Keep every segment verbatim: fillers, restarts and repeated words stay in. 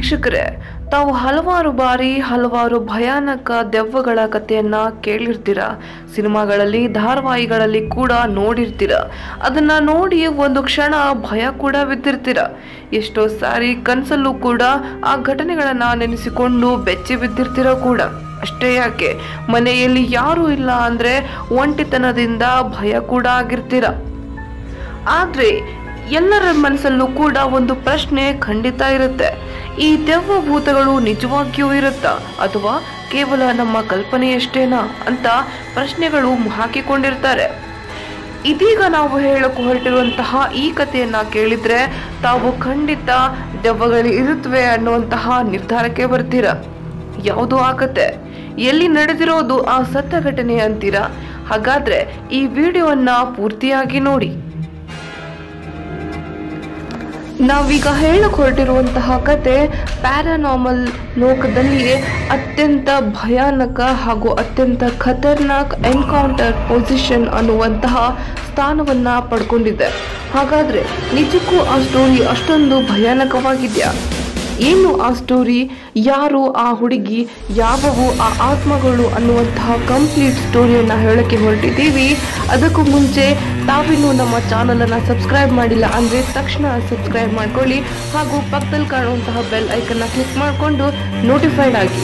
ವೀಕ್ಷಕರೇ, ತಾವು ಹಲವಾರು ಬಾರಿ ಹಲವಾರು ಭಯಾನಕ ದೆವ್ವಗಳ ಕಥೆಯನ್ನ ಕೇಳಿರ್ತೀರ. ಸಿನಿಮಾಗಳಲ್ಲಿ, ಧಾರಾವಾಹಿಗಳಲ್ಲಿ ಕೂಡ ನೋಡಿರ್ತೀರ. ಅದನ್ನ ನೋಡಿ ಒಂದು ಕ್ಷಣ ಭಯ ಕೂಡ ಬಿದ್ದಿರ್ತೀರ. ಎಷ್ಟೋ ಸಾರಿ ಕನಸಲ್ಲೂ ಕೂಡ ಆ ಘಟನೆಗಳನ್ನ ನೆನೆಸಿಕೊಂಡು ಬೆಚ್ಚಿ ಬಿದ್ದಿರ್ತೀರ ಕೂಡ. ಅಷ್ಟೇ ಯಾಕೆ, ಮನೆಯಲ್ಲಿ ಯಾರೂ ಇಲ್ಲ ಅಂದ್ರೆ ಒಂಟಿತನದಿಂದ ಭಯ ಕೂಡ ಆಗಿರ್ತೀರ. ಆದ್ರೆ ಎಲ್ಲರ ಮನಸ್ಸಲ್ಲೂ ಕೂಡ ಒಂದು ಪ್ರಶ್ನೆ ಖಂಡಿತ ಇರುತ್ತೆ. ಈ ದೆವ್ವ ಭೂತಗಳು ನಿಜವಾಗಿಯೂ ಇರುತ್ತಾ ಅಥವಾ ಕೇವಲ ನಮ್ಮ ಕಲ್ಪನೆಯಷ್ಟೇನಾ ಅಂತ ಪ್ರಶ್ನೆಗಳು ಹಾಕಿಕೊಂಡಿರ್ತಾರೆ. ಇದೀಗ ನಾವು ಹೇಳಕ್ಕೆ ಹೊರಟಿರುವಂತಹ ಈ ಕಥೆಯನ್ನ ಕೇಳಿದ್ರೆ ತಾವು ಖಂಡಿತ ದೆವ್ವಗಳು ಇರುತ್ತವೆ ಅನ್ನುವಂತಹ ನಿರ್ಧಾರಕ್ಕೆ ಬರ್ತೀರಾ. ಯಾವುದು ಆ ಕತೆ, ಎಲ್ಲಿ ನಡೆದಿರೋದು ಆ ಸತ್ಯ ಘಟನೆ ಅಂತೀರಾ? ಹಾಗಾದ್ರೆ ಈ ವಿಡಿಯೋವನ್ನ ಪೂರ್ತಿಯಾಗಿ ನೋಡಿ. ನಾವೀಗ ಹೇಳಕ್ ಹೊರಟಿರುವಂತಹ ಕತೆ ಪ್ಯಾರಾನಾರ್ಮಲ್ ಲೋಕದಲ್ಲಿ ಅತ್ಯಂತ ಭಯಾನಕ ಹಾಗೂ ಅತ್ಯಂತ ಖತರ್ನಾಕ್ ಎನ್ಕೌಂಟರ್ ಪೊಸಿಷನ್ ಅನ್ನುವಂತಹ ಸ್ಥಾನವನ್ನ ಪಡ್ಕೊಂಡಿದೆ. ಹಾಗಾದ್ರೆ ನಿಜಕ್ಕೂ ಆ ಸ್ಟೋರಿ ಅಷ್ಟೊಂದು ಭಯಾನಕವಾಗಿದೆಯಾ? ಏನು ಆ ಸ್ಟೋರಿ, ಯಾರು ಆ ಹುಡುಗಿ, ಯಾವುವು ಆ ಆತ್ಮಗಳು ಅನ್ನುವಂತಹ ಕಂಪ್ಲೀಟ್ ಸ್ಟೋರಿಯನ್ನ ಹೇಳಕ್ಕೆ ಹೊರಟಿದ್ದೀವಿ. ಅದಕ್ಕೂ ಮುಂಚೆ ತಾವಿನ್ನೂ ನಮ್ಮ ಚಾನಲನ್ನು ಸಬ್ಸ್ಕ್ರೈಬ್ ಮಾಡಿಲ್ಲ ಅಂದರೆ ತಕ್ಷಣ ಸಬ್ಸ್ಕ್ರೈಬ್ ಮಾಡ್ಕೊಳ್ಳಿ ಹಾಗೂ ಪಕ್ಕದಲ್ಲಿ ಕಾಣುವಂತಹ ಬೆಲ್ ಐಕನ್ನ ಕ್ಲಿಕ್ ಮಾಡಿಕೊಂಡು ನೋಟಿಫೈಡ್ ಆಗಿ.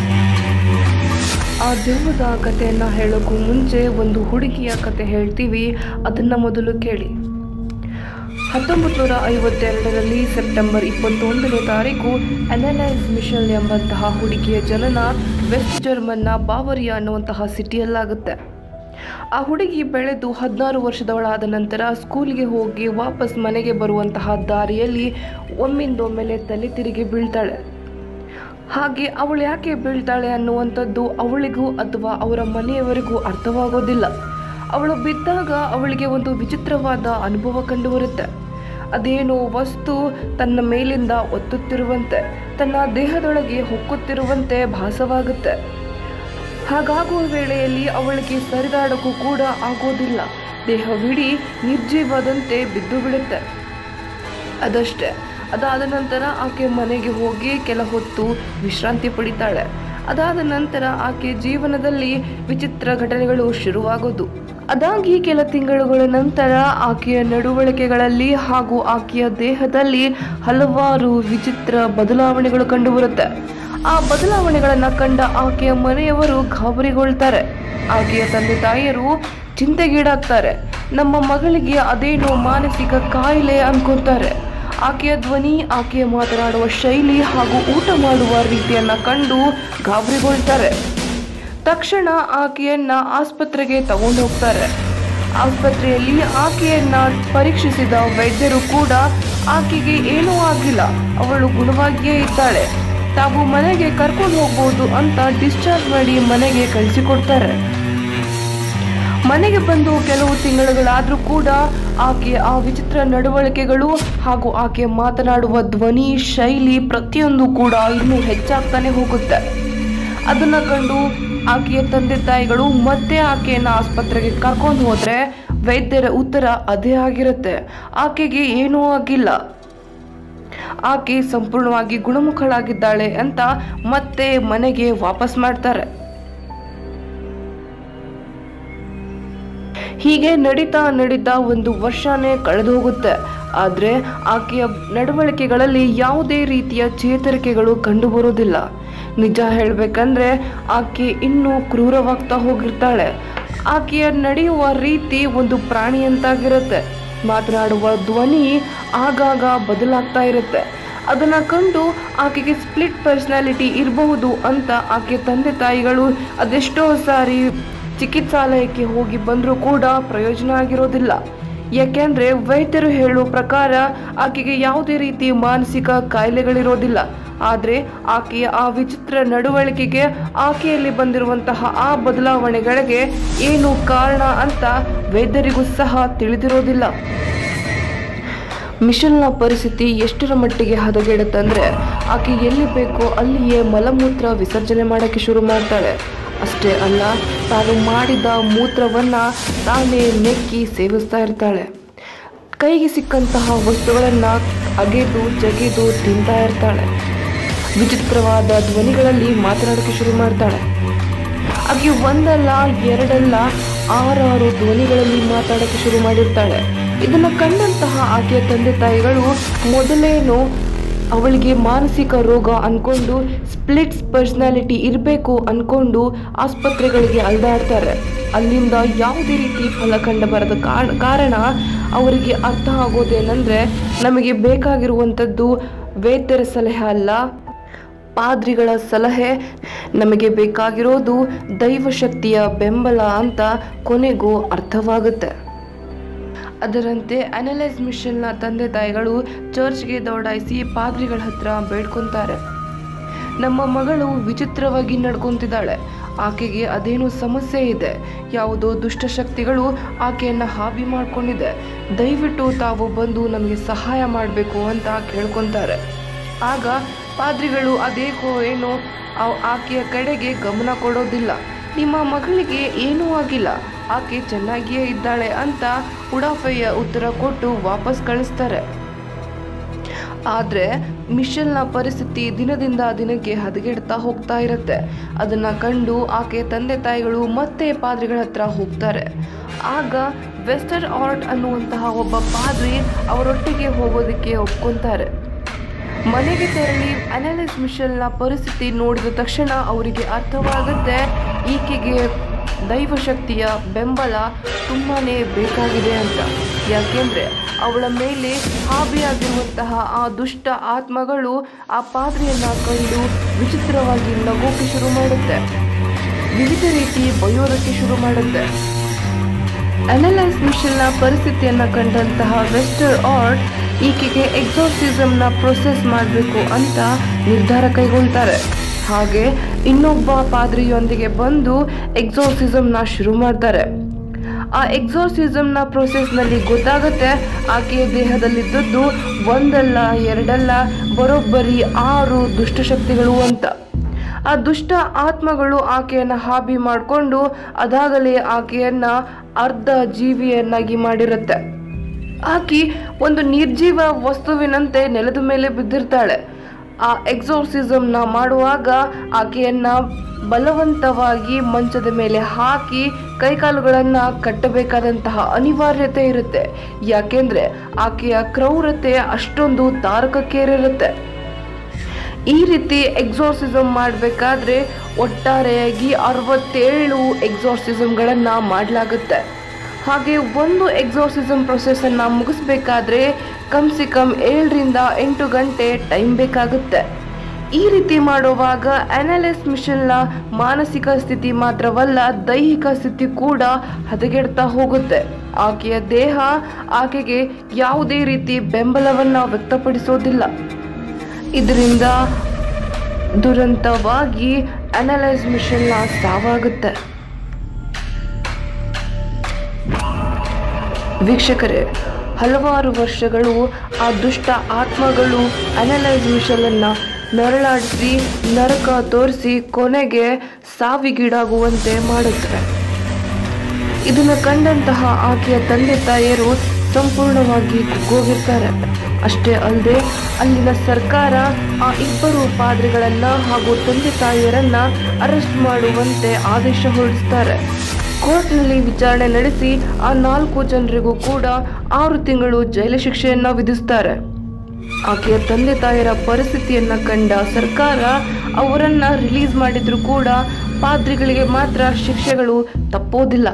ಆ ದೆವ್ವದ ಕಥೆಯನ್ನು ಹೇಳೋಕ್ಕೂ ಮುಂಚೆ ಒಂದು ಹುಡುಗಿಯ ಕತೆ ಹೇಳ್ತೀವಿ, ಅದನ್ನು ಮೊದಲು ಕೇಳಿ. ಹತ್ತೊಂಬತ್ತು ನೂರ ಐವತ್ತೆರಡರಲ್ಲಿ ಸೆಪ್ಟೆಂಬರ್ ಇಪ್ಪತ್ತೊಂದನೇ ತಾರೀಕು ಅನಲೈಸ್ ಮಿಶೆಲ್ ಎಂಬಂತಹ ಹುಡುಗಿಯ ಜನನ ವೆಸ್ಟ್ ಜರ್ಮನ್ನ ಬಾವರಿಯಾ ಅನ್ನುವಂತಹ ಸಿಟಿಯಲ್ಲಾಗುತ್ತೆ. ಆ ಹುಡುಗಿ ಬೆಳೆದು ಹದಿನಾರು ವರ್ಷದವಳಾದ ನಂತರ ಸ್ಕೂಲ್ಗೆ ಹೋಗಿ ವಾಪಸ್ ಮನೆಗೆ ಬರುವಂತಹ ದಾರಿಯಲ್ಲಿ ಒಮ್ಮಿಂದೊಮ್ಮೆಲೆ ತಲೆ ತಿರುಗಿ ಬೀಳ್ತಾಳೆ. ಹಾಗೆ ಅವಳು ಯಾಕೆ ಬೀಳ್ತಾಳೆ ಅನ್ನುವಂಥದ್ದು ಅವಳಿಗೂ ಅಥವಾ ಅವರ ಮನೆಯವರಿಗೂ ಅರ್ಥವಾಗೋದಿಲ್ಲ. ಅವಳು ಬಿದ್ದಾಗ ಅವಳಿಗೆ ಒಂದು ವಿಚಿತ್ರವಾದ ಅನುಭವ ಕಂಡು ಬರುತ್ತೆ. ಅದೇನೋ ವಸ್ತು ತನ್ನ ಮೇಲಿಂದ ಒತ್ತುತ್ತಿರುವಂತೆ, ತನ್ನ ದೇಹದೊಳಗೆ ಹೊಕ್ಕುತ್ತಿರುವಂತೆ ಭಾಸವಾಗುತ್ತೆ. ಹಾಗಾಗುವ ವೇಳೆಯಲ್ಲಿ ಅವಳಿಗೆ ಸರಿದಾಡಕ್ಕೂ ಕೂಡ ಆಗೋದಿಲ್ಲ. ದೇಹವಿಡೀ ನಿರ್ಜೀವದಂತೆ ಬಿದ್ದು ಬಿಡುತ್ತೆ. ಅದಷ್ಟೇ, ಅದಾದ ನಂತರ ಆಕೆ ಮನೆಗೆ ಹೋಗಿ ಕೆಲ ಹೊತ್ತು ವಿಶ್ರಾಂತಿ ಪಡಿತಾಳೆ. ಅದಾದ ನಂತರ ಆಕೆ ಜೀವನದಲ್ಲಿ ವಿಚಿತ್ರ ಘಟನೆಗಳು ಶುರುವಾಗೋದು. ಅದಾಗಿ ಕೆಲ ತಿಂಗಳುಗಳ ನಂತರ ಆಕೆಯ ನಡವಳಿಕೆಗಳಲ್ಲಿ ಹಾಗೂ ಆಕೆಯ ದೇಹದಲ್ಲಿ ಹಲವಾರು ವಿಚಿತ್ರ ಬದಲಾವಣೆಗಳು ಕಂಡುಬರುತ್ತೆ. ಆ ಬದಲಾವಣೆಗಳನ್ನು ಕಂಡ ಆಕೆಯ ಮನೆಯವರು ಗಾಬರಿಗೊಳ್ತಾರೆ. ಆಕೆಯ ತಂದೆ ತಾಯಿಯರು ಚಿಂತೆಗೀಡಾಗ್ತಾರೆ. ನಮ್ಮ ಮಗಳಿಗೆ ಅದೇನೋ ಮಾನಸಿಕ ಕಾಯಿಲೆ ಅನ್ಕೋತಾರೆ. ಆಕೆಯ ಧ್ವನಿ, ಆಕೆಯ ಮಾತನಾಡುವ ಶೈಲಿ ಹಾಗೂ ಊಟ ಮಾಡುವ ರೀತಿಯನ್ನ ಕಂಡು ಗಾಬರಿಗೊಳ್ತಾರೆ. ತಕ್ಷಣ ಆಕೆಯನ್ನ ಆಸ್ಪತ್ರೆಗೆ ತಗೊಂಡು ಹೋಗ್ತಾರೆ. ಆಸ್ಪತ್ರೆಯಲ್ಲಿ ಆಕೆಯನ್ನ ಪರೀಕ್ಷಿಸಿದ ವೈದ್ಯರು ಕೂಡ ಆಕೆಗೆ ಏನೂ ಆಗಿಲ್ಲ, ಅವಳು ಗುಣವಾಗಿಯೇ ಇದ್ದಾಳೆ, ತಾವು ಮನೆಗೆ ಕರ್ಕೊಂಡು ಹೋಗ್ಬೋದು ಅಂತ ಡಿಸ್ಚಾರ್ಜ್ ಮಾಡಿ ಮನೆಗೆ ಕಳಿಸಿಕೊಡ್ತಾರೆ. ಮನೆಗೆ ಬಂದು ಕೆಲವು ತಿಂಗಳುಗಳಾದರೂ ಕೂಡ ಆಕೆಯ ಆ ವಿಚಿತ್ರ ನಡವಳಿಕೆಗಳು ಹಾಗೂ ಆಕೆ ಮಾತನಾಡುವ ಧ್ವನಿ ಶೈಲಿ ಪ್ರತಿಯೊಂದು ಕೂಡ ಇನ್ನೂ ಹೆಚ್ಚಾಗ್ತಾನೆ ಹೋಗುತ್ತೆ. ಅದನ್ನ ಕಂಡು ಆಕೆಯ ತಂದೆ ತಾಯಿಗಳು ಮತ್ತೆ ಆಕೆಯನ್ನು ಆಸ್ಪತ್ರೆಗೆ ಕರ್ಕೊಂಡು ಹೋದ್ರೆ ವೈದ್ಯರ ಉತ್ತರ ಅದೇ ಆಗಿರುತ್ತೆ, ಆಕೆಗೆ ಏನೂ ಆಗಿಲ್ಲ, ಆಕೆ ಸಂಪೂರ್ಣವಾಗಿ ಗುಣಮುಖಳಾಗಿದ್ದಾಳೆ ಅಂತ ಮತ್ತೆ ಮನೆಗೆ ವಾಪಸ್ ಮಾಡ್ತಾರೆ. ಹೀಗೆ ನಡೀತಾ ನಡೀತಾ ಒಂದು ವರ್ಷನೇ ಕಳೆದು ಹೋಗುತ್ತೆ. ಆದರೆ ಆಕೆಯ ನಡವಳಿಕೆಗಳಲ್ಲಿ ಯಾವುದೇ ರೀತಿಯ ಚೇತರಿಕೆಗಳು ಕಂಡುಬರೋದಿಲ್ಲ. ನಿಜ ಹೇಳಬೇಕಂದ್ರೆ ಆಕೆ ಇನ್ನೂ ಕ್ರೂರವಾಗ್ತಾ ಹೋಗಿರ್ತಾಳೆ. ಆಕೆಯ ನಡೆಯುವ ರೀತಿ ಒಂದು ಪ್ರಾಣಿಯಂತಾಗಿರುತ್ತೆ. ಮಾತನಾಡುವ ಧ್ವನಿ ಆಗಾಗ ಬದಲಾಗ್ತಾ ಇರುತ್ತೆ. ಅದನ್ನು ಕಂಡು ಆಕೆಗೆ ಸ್ಪ್ಲಿಟ್ ಪರ್ಸನಾಲಿಟಿ ಇರಬಹುದು ಅಂತ ಆಕೆ ತಂದೆ ತಾಯಿಗಳು ಅದೆಷ್ಟೋ ಸಾರಿ ಚಿಕಿತ್ಸಾಲಯಕ್ಕೆ ಹೋಗಿ ಬಂದರೂ ಕೂಡ ಪ್ರಯೋಜನ ಆಗಿರೋದಿಲ್ಲ. ಯಾಕೆಂದರೆ ವೈದ್ಯರು ಹೇಳುವ ಪ್ರಕಾರ ಆಕೆಗೆ ಯಾವುದೇ ರೀತಿ ಮಾನಸಿಕ ಕಾಯಿಲೆಗಳಿರೋದಿಲ್ಲ. ಆದರೆ ಆಕೆಯ ಆ ವಿಚಿತ್ರ ನಡವಳಿಕೆಗೆ, ಆಕೆಯಲ್ಲಿ ಬಂದಿರುವಂತಹ ಆ ಬದಲಾವಣೆಗಳಿಗೆ ಏನು ಕಾರಣ ಅಂತ ವೈದ್ಯರಿಗೂ ಸಹ ತಿಳಿದಿರೋದಿಲ್ಲ. ಮಿಶೆಲ್ನ ಪರಿಸ್ಥಿತಿ ಎಷ್ಟರ ಮಟ್ಟಿಗೆ ಹದಗೆಡುತ್ತಂದ್ರೆ ಆಕೆ ಎಲ್ಲಿ ಬೇಕೋ ಅಲ್ಲಿಯೇ ಮಲಮೂತ್ರ ವಿಸರ್ಜನೆ ಮಾಡೋಕ್ಕೆ ಶುರು ಮಾಡ್ತಾಳೆ. ಅಷ್ಟೇ ಅಲ್ಲ, ತಾನು ಮಾಡಿದ ಮೂತ್ರವನ್ನ ತಾನೇ ನೆಕ್ಕಿ ಸೇವಿಸ್ತಾ ಇರ್ತಾಳೆ. ಕೈಗೆ ಸಿಕ್ಕಂತಹ ವಸ್ತುಗಳನ್ನು ಅಗೆದು ಜಗೆದು ತಿಂತಾ ಇರ್ತಾಳೆ. ವಿಚಿತ್ರವಾದ ಧ್ವನಿಗಳಲ್ಲಿ ಮಾತನಾಡೋಕೆ ಶುರು ಮಾಡ್ತಾಳೆ. ಆಕೆ ಒಂದಲ್ಲ ಎರಡಲ್ಲ ಆರಾರು ಧ್ವನಿಗಳಲ್ಲಿ ಮಾತಾಡೋಕೆ ಶುರು ಮಾಡಿರ್ತಾಳೆ. ಇದನ್ನ ಕಂಡಂತಹ ಆಕೆಯ ತಂದೆ ತಾಯಿಗಳು ಮೊದಲೇನು ಅವಳಿಗೆ ಮಾನಸಿಕ ರೋಗ ಅನ್ಕೊಂಡು ಸ್ಪ್ಲಿಟ್ಸ್ ಪರ್ಸನಾಲಿಟಿ ಇರಬೇಕು ಅನ್ಕೊಂಡು ಆಸ್ಪತ್ರೆಗಳಿಗೆ ಅಲ್ದಾಡ್ತಾರೆ. ಅಲ್ಲಿಂದ ಯಾವುದೇ ರೀತಿ ಫಲ ಕಂಡು ಬರದ ಕಾರಣ ಅವರಿಗೆ ಅರ್ಥ ಆಗೋದೇನೆಂದ್ರೆ, ನಮಗೆ ಬೇಕಾಗಿರುವಂಥದ್ದು ವೈದ್ಯರ ಸಲಹೆ ಅಲ್ಲ, ಪಾದ್ರಿಗಳ ಸಲಹೆ, ನಮಗೆ ಬೇಕಾಗಿರೋದು ದೈವಶಕ್ತಿಯ ಬೆಂಬಲ ಅಂತ ಕೊನೆಗೂ ಅರ್ಥವಾಗುತ್ತೆ. ಅದರಂತೆ ಅನಲೈಸ್ ಮಿಶೆಲ್ನ ತಂದೆ ತಾಯಿಗಳು ಚರ್ಚ್ಗೆ ದೌಡಾಯಿಸಿ ಪಾದ್ರಿಗಳ ಹತ್ರ ಬೇಡ್ಕೊಂತಾರೆ. ನಮ್ಮ ಮಗಳು ವಿಚಿತ್ರವಾಗಿ ನಡ್ಕೊಂತಿದ್ದಾಳೆ, ಆಕೆಗೆ ಅದೇನೋ ಸಮಸ್ಯೆ ಇದೆ, ಯಾವುದೋ ದುಷ್ಟಶಕ್ತಿಗಳು ಆಕೆಯನ್ನು ಹಾವಿ ಮಾಡ್ಕೊಂಡಿದೆ, ದಯವಿಟ್ಟು ತಾವು ಬಂದು ನಮಗೆ ಸಹಾಯ ಮಾಡಬೇಕು ಅಂತ ಕೇಳ್ಕೊತಾರೆ. ಆಗ ಪಾದ್ರಿಗಳು ಅದೇಕೋ ಏನೋ ಆಕೆಯ ಕಡೆಗೆ ಗಮನ ಕೊಡೋದಿಲ್ಲ. ನಿಮ್ಮ ಮಗಳಿಗೆ ಏನೂ ಆಗಿಲ್ಲ, ಆಕೆ ಚೆನ್ನಾಗಿಯೇ ಇದ್ದಾಳೆ ಅಂತ ಉಡಾಫೆಯ ಉತ್ತರ ಕೊಟ್ಟು ವಾಪಸ್ ಕಳಿಸ್ತಾರೆ. ಆದರೆ ಮಿಶೆಲ್ನ ಪರಿಸ್ಥಿತಿ ದಿನದಿಂದ ದಿನಕ್ಕೆ ಹದಗೆಡ್ತಾ ಹೋಗ್ತಾ ಇರುತ್ತೆ. ಅದನ್ನ ಕಂಡು ಆಕೆ ತಂದೆ ತಾಯಿಗಳು ಮತ್ತೆ ಪಾದ್ರಿಗಳ ಹತ್ರ ಹೋಗ್ತಾರೆ. ಆಗ ವೆಸ್ಟರ್ ಆರ್ಟ್ ಅನ್ನುವಂತಹ ಒಬ್ಬ ಪಾದ್ರಿ ಅವರೊಟ್ಟಿಗೆ ಹೋಗೋದಕ್ಕೆ ಒಪ್ಕೊಂತಾರೆ. ಮನೆಗೆ ತೆರಳಿ ಅನಲೈಸ್ ಮಿಶೆಲ್ನ ಪರಿಸ್ಥಿತಿ ನೋಡಿದ ತಕ್ಷಣ ಅವರಿಗೆ ಅರ್ಥವಾಗುತ್ತೆ, ಈಕೆಗೆ ದೈವಶಕ್ತಿಯ ಬೆಂಬಲ ತುಂಬಾ ಬೇಕಾಗಿದೆ ಅಂತ. ಯಾಕೆಂದರೆ ಅವಳ ಮೇಲೆ ಹಾವಿಯಾಗಿರುವಂತಹ ಆ ದುಷ್ಟ ಆತ್ಮಗಳು ಆ ಪಾದ್ರಿಯನ್ನು ಕಂಡು ವಿಚಿತ್ರವಾಗಿ ನಗೋಕೆ ಶುರು ಮಾಡುತ್ತೆ, ವಿವಿಧ ರೀತಿ ಬೈಯೋದಕ್ಕೆ ಶುರು ಮಾಡುತ್ತೆ. ಅನಲೈಸ್ ಮಿಶೆಲ್ನ ಪರಿಸ್ಥಿತಿಯನ್ನು ಕಂಡಂತಹ ವೆಸ್ಟರ್ ಆರ್ಟ್ ಈಕೆಗೆ ಎಕ್ಸಾರ್ಸಿಸಮ್ನ ಪ್ರೊಸೆಸ್ ಮಾಡಬೇಕು ಅಂತ ನಿರ್ಧಾರ ಕೈಗೊಳ್ತಾರೆ. ಹಾಗೆ ಇನ್ನೊಬ್ಬ ಪಾದ್ರಿಯೊಂದಿಗೆ ಬಂದು ಎಕ್ಸಾರ್ಸಿಸಮ್ನ ಶುರು ಮಾಡ್ತಾರೆ. ಆ ಎಕ್ಸಾರ್ಸಿಸಮ್ನ ಪ್ರೊಸೆಸ್ನಲ್ಲಿ ಗೊತ್ತಾಗುತ್ತೆ ಆಕೆಯ ದೇಹದಲ್ಲಿದ್ದದ್ದು ಒಂದಲ್ಲ ಎರಡಲ್ಲ ಬರೋಬ್ಬರಿ ಆರು ದುಷ್ಟಶಕ್ತಿಗಳು ಅಂತ. ಆ ದುಷ್ಟ ಆತ್ಮಗಳು ಆಕೆಯನ್ನು ಹಾಬಿ ಮಾಡಿಕೊಂಡು ಅದಾಗಲೇ ಆಕೆಯನ್ನು ಅರ್ಧ ಜೀವಿಯನ್ನಾಗಿ ಮಾಡಿರುತ್ತೆ. ಆಕೆ ಒಂದು ನಿರ್ಜೀವ ವಸ್ತುವಿನಂತೆ ನೆಲದ ಮೇಲೆ ಬಿದ್ದಿರ್ತಾಳೆ. ಆ ಎಕ್ಸಾರ್ಸಿಸಮ್ನ ಮಾಡುವಾಗ ಆಕೆಯನ್ನು ಬಲವಂತವಾಗಿ ಮಂಚದ ಮೇಲೆ ಹಾಕಿ ಕೈಕಾಲುಗಳನ್ನು ಕಟ್ಟಬೇಕಾದಂತಹ ಅನಿವಾರ್ಯತೆ ಇರುತ್ತೆ. ಯಾಕೆಂದರೆ ಆಕೆಯ ಕ್ರೌರತೆ ಅಷ್ಟೊಂದು ತಾರಕಕ್ಕೇರಿರುತ್ತೆ. ಈ ರೀತಿ ಎಕ್ಸಾರ್ಸಿಸಮ್ ಮಾಡಬೇಕಾದ್ರೆ ಒಟ್ಟಾರೆಯಾಗಿ ಅರವತ್ತೇಳು ಎಕ್ಸಾರ್ಸಿಸಮ್ಗಳನ್ನು ಮಾಡಲಾಗುತ್ತೆ. ಹಾಗೆ ಒಂದು ಎಕ್ಸಾರ್ಸಿಸಮ್ ಪ್ರೊಸೆಸನ್ನು ಮುಗಿಸ್ಬೇಕಾದ್ರೆ ಕಮ್ ಸಿ ಕಮ್ ಏಳರಿಂದ ಎಂಟು ಗಂಟೆ ಟೈಮ್ ಬೇಕಾಗುತ್ತೆ. ಈ ರೀತಿ ಮಾಡುವಾಗ ಅನಲೈಸ್ ಮಿಶೆಲ್ನ ಮಾನಸಿಕ ಸ್ಥಿತಿ ಮಾತ್ರವಲ್ಲ, ದೈಹಿಕ ಸ್ಥಿತಿ ಕೂಡ ಹದಗೆಡ್ತಾ ಹೋಗುತ್ತೆ. ಆಕೆಯ ದೇಹ ಆಕೆಗೆ ಯಾವುದೇ ರೀತಿ ಬೆಂಬಲವನ್ನು ವ್ಯಕ್ತಪಡಿಸೋದಿಲ್ಲ. ಇದರಿಂದ ದುರಂತವಾಗಿ ಅನಲೈಸ್ ಮಿಶೆಲ್ನ ಸಾವಾಗುತ್ತೆ. ವೀಕ್ಷಕರೇ, ಹಲವಾರು ವರ್ಷಗಳು ಆ ದುಷ್ಟ ಆತ್ಮಗಳು ಅನಲೈಸ್ ಮಿಶೆಲನ್ನು ನರಳಾಡಿಸಿ ನರಕ ತೋರಿಸಿ ಕೊನೆಗೆ ಸಾವಿಗೀಡಾಗುವಂತೆ ಮಾಡುತ್ತವೆ. ಇದನ್ನು ಕಂಡಂತಹ ಆಕೆಯ ತಂದೆ ತಾಯಿಯರು ಸಂಪೂರ್ಣವಾಗಿ ಕುಗ್ಗೋಗಿರ್ತಾರೆ. ಅಷ್ಟೇ ಅಲ್ಲದೆ ಅಲ್ಲಿನ ಸರ್ಕಾರ ಆ ಇಬ್ಬರು ಪಾದ್ರಿಗಳನ್ನು ಹಾಗೂ ತಂದೆ ತಾಯಿಯರನ್ನು ಅರೆಸ್ಟ್ ಮಾಡುವಂತೆ ಆದೇಶ ಹೊರಡಿಸ್ತಾರೆ. ಕೋರ್ಟ್ನಲ್ಲಿ ವಿಚಾರಣೆ ನಡೆಸಿ ಆ ನಾಲ್ಕು ಜನರಿಗೂ ಕೂಡ ಆರು ತಿಂಗಳು ಜೈಲು ಶಿಕ್ಷೆಯನ್ನು ವಿಧಿಸ್ತಾರೆ. ಆಕೆಯ ತಂದೆ ತಾಯಿಯರ ಪರಿಸ್ಥಿತಿಯನ್ನು ಕಂಡ ಸರ್ಕಾರ ಅವರನ್ನು ರಿಲೀಸ್ ಮಾಡಿದ್ರು ಕೂಡ ಪಾದ್ರಿಗಳಿಗೆ ಮಾತ್ರ ಶಿಕ್ಷೆಗಳು ತಪ್ಪೋದಿಲ್ಲ.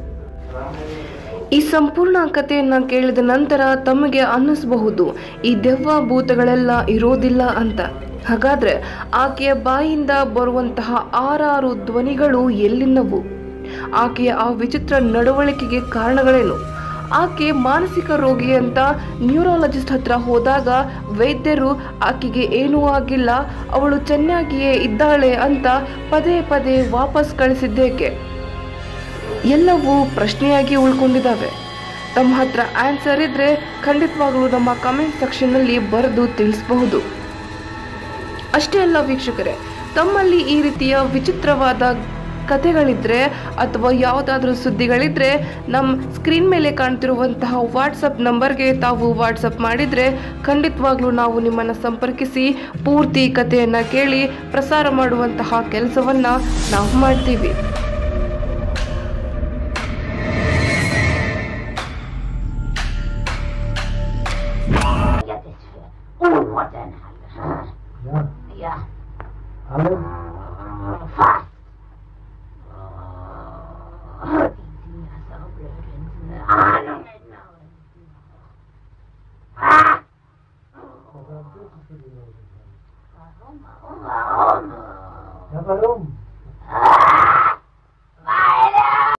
ಈ ಸಂಪೂರ್ಣ ಕಥೆಯನ್ನು ಕೇಳಿದ ನಂತರ ತಮಗೆ ಅನ್ನಿಸಬಹುದು ಈ ದೆವ್ವ ಭೂತಗಳೆಲ್ಲ ಇರೋದಿಲ್ಲ ಅಂತ. ಹಾಗಾದರೆ ಆಕೆಯ ಬಾಯಿಂದ ಬರುವಂತಹ ಆರಾರು ಧ್ವನಿಗಳು ಎಲ್ಲಿನವು? ಆಕೆಯ ಆ ವಿಚಿತ್ರ ನಡವಳಿಕೆಗೆ ಕಾರಣಗಳೇನು? ಆಕೆ ಮಾನಸಿಕ ರೋಗಿ ಅಂತ ನ್ಯೂರಾಲಜಿಸ್ಟ್ ಹತ್ರ ಹೋದಾಗ ವೈದ್ಯರು ಆಕೆಗೆ ಏನೂ ಆಗಿಲ್ಲ, ಅವಳು ಚೆನ್ನಾಗಿಯೇ ಇದ್ದಾಳೆ ಅಂತ ಪದೇ ಪದೇ ವಾಪಸ್ ಕಳಿಸಿದ್ದೇಕೆ? ಎಲ್ಲವೂ ಪ್ರಶ್ನೆಯಾಗಿ ಉಳ್ಕೊಂಡಿದ್ದಾವೆ. ತಮ್ಮ ಹತ್ರ ಆನ್ಸರ್ ಇದ್ರೆ ಖಂಡಿತವಾಗ್ಲೂ ನಮ್ಮ ಕಮೆಂಟ್ ಸೆಕ್ಷನ್ನಲ್ಲಿ ಬರೆದು ತಿಳಿಸಬಹುದು. ಅಷ್ಟೇ ಅಲ್ಲ ವೀಕ್ಷಕರೇ, ತಮ್ಮಲ್ಲಿ ಈ ರೀತಿಯ ವಿಚಿತ್ರವಾದ ಕಥೆಗಳಿದ್ರೆ ಅಥವಾ ಯಾವುದಾದ್ರೂ ಸುದ್ದಿಗಳಿದ್ರೆ ನಮ್ಮ ಸ್ಕ್ರೀನ್ ಮೇಲೆ ಕಾಣ್ತಿರುವಂತಹ ವಾಟ್ಸಪ್ ನಂಬರ್ಗೆ ತಾವು ವಾಟ್ಸಪ್ ಮಾಡಿದರೆ ಖಂಡಿತವಾಗ್ಲೂ ನಾವು ನಿಮ್ಮನ್ನು ಸಂಪರ್ಕಿಸಿ ಪೂರ್ತಿ ಕಥೆಯನ್ನು ಕೇಳಿ ಪ್ರಸಾರ ಮಾಡುವಂತಹ ಕೆಲಸವನ್ನು ನಾವು ಮಾಡ್ತೀವಿ. Ja. Hallo? Was? Oh, die Tina ist so blöd, wenn sie eine Ahnung hätten. Ah! Warum, warum, warum? Ja, warum?